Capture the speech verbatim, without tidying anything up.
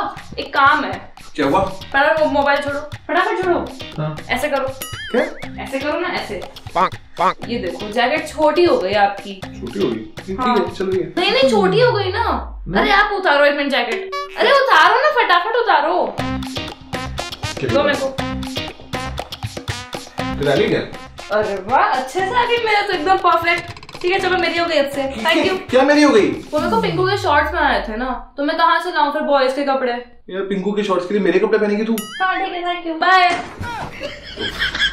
एक काम है। क्या हुआ? पहले मोबाइल छोड़ो, फटाफट छोड़ो। हाँ। ऐसे करो। क्या? ऐसे करो ना, ऐसे। पांक, पांक। ये देखो जैकेट छोटी हो गई आपकी। छोटी हो गई? ठीक हाँ। है चलो ये। नहीं नहीं छोटी हो गई ना। अरे आप उतारो एक मिनट जैकेट। अरे उतारो ना, फटाफट उतारो। दो मेरे को। डाली क्या? अरे वाह, अच्छे से आ गई मेरे तो एकदम परफेक्ट। ठीक है चलो, मेरी हो गई अब से। Thank you. क्या मेरी हो गई? वो मेरे को पिंकू के शॉर्ट्स बनाए थे ना, तो मैं कहाँ से लाऊं फिर बॉयज के कपड़े? यार पिंकू के शॉर्ट्स के लिए मेरे कपड़े पहनेगी तू? हाँ ठीक है, थैंक यू, बाय।